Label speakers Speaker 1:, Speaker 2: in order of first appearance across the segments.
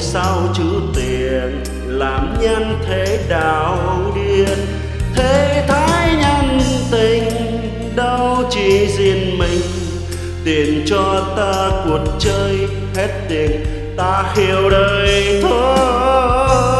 Speaker 1: sao chữ tiền làm nhân thế đạo điên. Thế thái nhân tình đâu chỉ riêng mình, tiền cho ta cuộc chơi hết tiền ta hiểu đời thôi.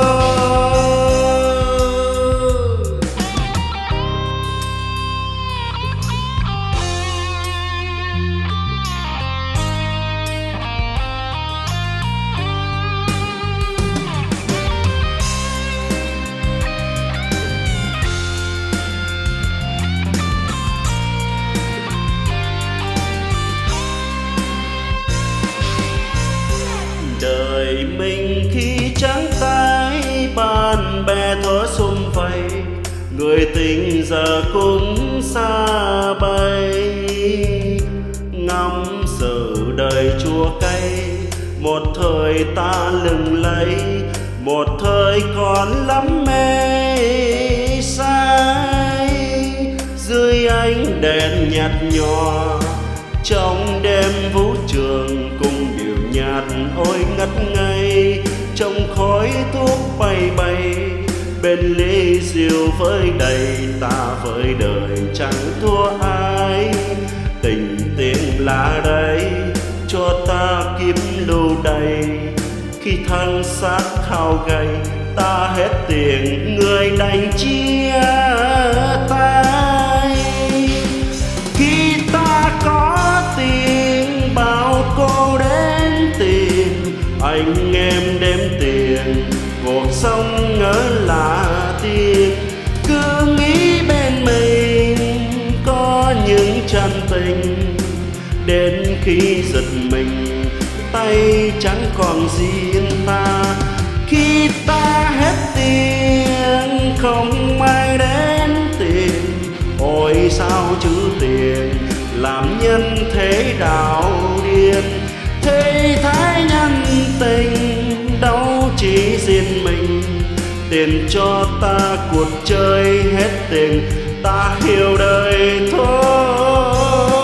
Speaker 1: Đời mình khi trắng tay, bạn bè thở sum vầy, người tình giờ cũng xa bay. Ngắm sự đời chua cay, một thời ta lừng lẫy, một thời còn lắm mê say. Dưới ánh đèn nhạt nhòa, trong đêm vũ trường cùng điệu nhạc ôi ngất ngây. Trong khói thuốc bay bay, bên ly rượu với đầy, ta với đời chẳng thua ai. Tình tiếng là đây cho ta kiếm lưu đầy, khi thân xác khao gầy ta hết tiền người đành chia tay. Khi ta có tiền bao cô đến tiền, anh em đếm tiền cuộc sống ngỡ là tiền. Cứ nghĩ bên mình có những chân tình, đến khi giật mình tay chẳng còn riêng ta. Khi ta hết tiền không ai đến tiền, ôi sao chữ tiền làm nhân thế đạo điên. Thế thái nhân tình đâu chỉ riêng mình, tiền cho ta cuộc chơi hết tiền ta hiểu đời thôi.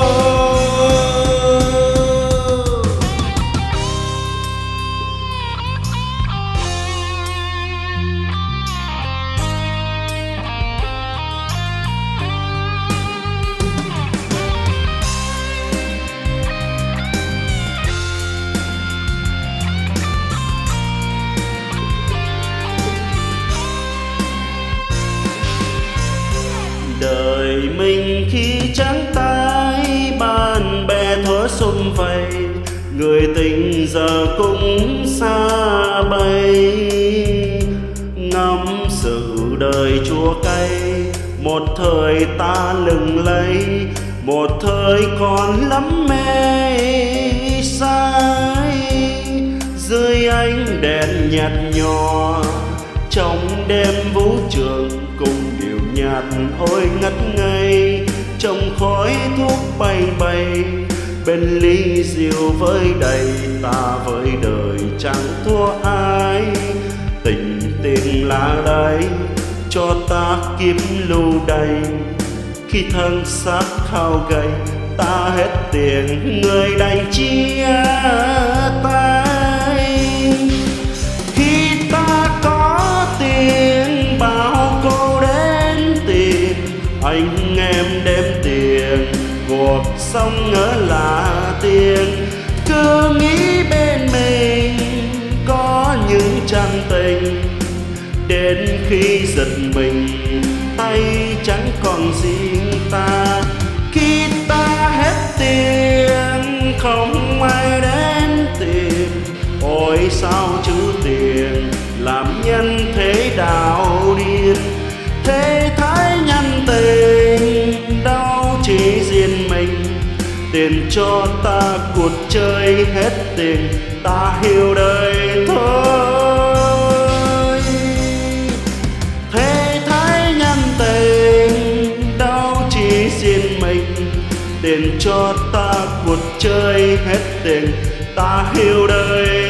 Speaker 1: Đời mình khi trắng tay, bạn bè thở sum vầy, người tình giờ cũng xa bay. Ngắm sự đời chua cay, một thời ta lừng lẫy, một thời còn lắm mê say. Dưới ánh đèn nhạt nhòa, trong đêm vũ trường cùng điệu nhạc ôi ngất ngây. Trong khói thuốc bay bay, bên ly rượu với đầy, ta với đời chẳng thua ai. Tình tiền là đây cho ta kiếm lưu đầy, khi thân xác khao gầy ta hết tiền người đành chia tay. Khi ta có tiền bao cô đến tiền, anh em đếm tiền cuộc sống ngỡ là tiền. Cứ nghĩ bên mình có những chân tình, đến khi giật mình tay chẳng còn riêng ta. Khi ta hết tiền không ai đến tiền, ôi sao chữ tiền làm nhân thế đạo điên. Thế thái nhân tình đâu chỉ riêng mình, tiền cho ta cuộc chơi hết tiền ta hiểu đời thôi. Thế thái nhân tình đâu chỉ riêng mình, tiền cho ta cuộc chơi hết tiền ta hiểu đời